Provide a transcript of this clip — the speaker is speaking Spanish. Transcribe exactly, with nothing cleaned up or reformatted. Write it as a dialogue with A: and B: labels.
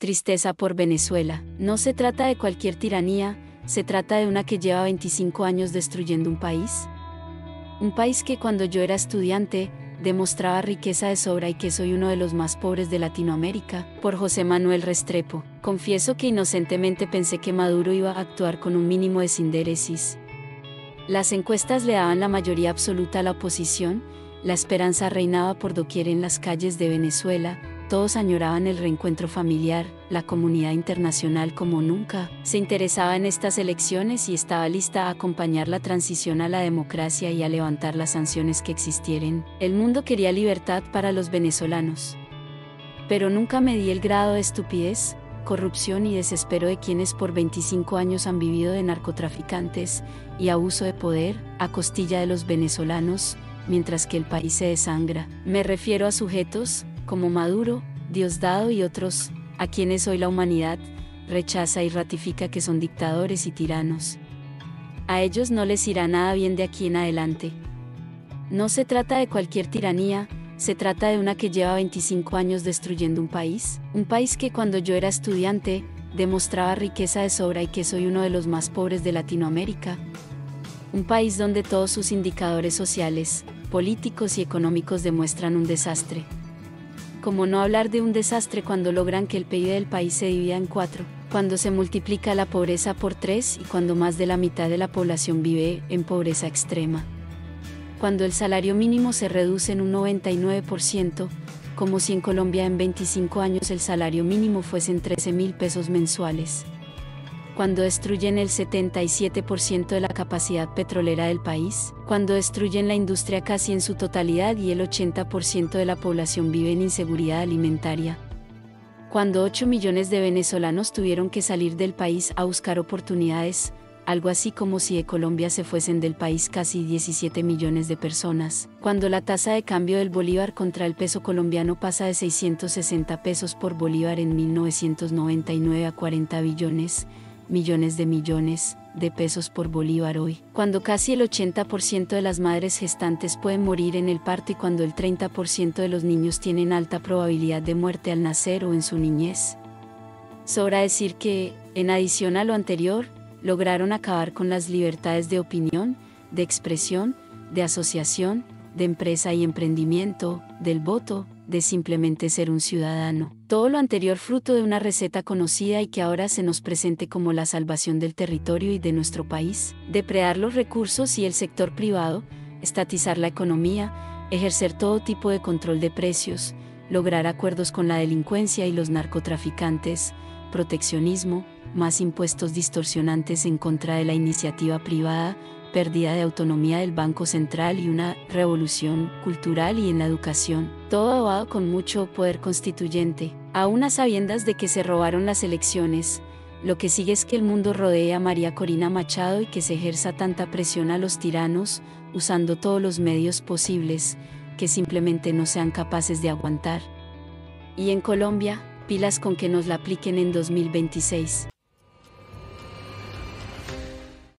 A: tristeza por Venezuela. No se trata de cualquier tiranía, se trata de una que lleva veinticinco años destruyendo un país. Un país que cuando yo era estudiante, demostraba riqueza de sobra y que soy uno de los más pobres de Latinoamérica. Por José Manuel Restrepo. Confieso que inocentemente pensé que Maduro iba a actuar con un mínimo de sindéresis. Las encuestas le daban la mayoría absoluta a la oposición, la esperanza reinaba por doquier en las calles de Venezuela, todos añoraban el reencuentro familiar, la comunidad internacional como nunca se interesaba en estas elecciones y estaba lista a acompañar la transición a la democracia y a levantar las sanciones que existieran. El mundo quería libertad para los venezolanos. Pero nunca medí el grado de estupidez, corrupción y desespero de quienes por veinticinco años han vivido de narcotraficantes y abuso de poder, a costilla de los venezolanos, mientras que el país se desangra. Me refiero a sujetos, como Maduro, Diosdado y otros, a quienes hoy la humanidad rechaza y ratifica que son dictadores y tiranos. A ellos no les irá nada bien de aquí en adelante. No se trata de cualquier tiranía, se trata de una que lleva veinticinco años destruyendo un país, un país que cuando yo era estudiante, demostraba riqueza de sobra y que soy uno de los más pobres de Latinoamérica. Un país donde todos sus indicadores sociales, políticos y económicos demuestran un desastre. ¿Cómo no hablar de un desastre cuando logran que el P I B del país se divida en cuatro, cuando se multiplica la pobreza por tres y cuando más de la mitad de la población vive en pobreza extrema? Cuando el salario mínimo se reduce en un noventa y nueve por ciento, como si en Colombia en veinticinco años el salario mínimo fuesen trece mil pesos mensuales. Cuando destruyen el setenta y siete por ciento de la capacidad petrolera del país, cuando destruyen la industria casi en su totalidad y el ochenta por ciento de la población vive en inseguridad alimentaria. Cuando ocho millones de venezolanos tuvieron que salir del país a buscar oportunidades, algo así como si de Colombia se fuesen del país casi diecisiete millones de personas. Cuando la tasa de cambio del bolívar contra el peso colombiano pasa de seiscientos sesenta pesos por bolívar en mil novecientos noventa y nueve a cuarenta billones, millones de millones de pesos por bolívar hoy. Cuando casi el ochenta por ciento de las madres gestantes pueden morir en el parto y cuando el treinta por ciento de los niños tienen alta probabilidad de muerte al nacer o en su niñez. Sobra decir que, en adición a lo anterior, lograron acabar con las libertades de opinión, de expresión, de asociación, de empresa y emprendimiento, del voto, de simplemente ser un ciudadano. Todo lo anterior fruto de una receta conocida y que ahora se nos presente como la salvación del territorio y de nuestro país, depredar los recursos y el sector privado, estatizar la economía, ejercer todo tipo de control de precios, lograr acuerdos con la delincuencia y los narcotraficantes, proteccionismo, más impuestos distorsionantes en contra de la iniciativa privada, pérdida de autonomía del Banco Central y una revolución cultural y en la educación, todo avalado con mucho poder constituyente. Aún a sabiendas de que se robaron las elecciones, lo que sigue es que el mundo rodee a María Corina Machado y que se ejerza tanta presión a los tiranos, usando todos los medios posibles, que simplemente no sean capaces de aguantar. Y en Colombia, pilas con que nos la apliquen en dos mil veintiséis.